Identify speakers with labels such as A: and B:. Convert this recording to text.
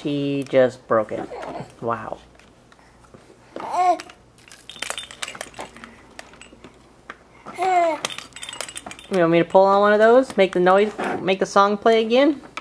A: She just broke it. Wow. You want me to pull on one of those? Make the noise, make the song play again?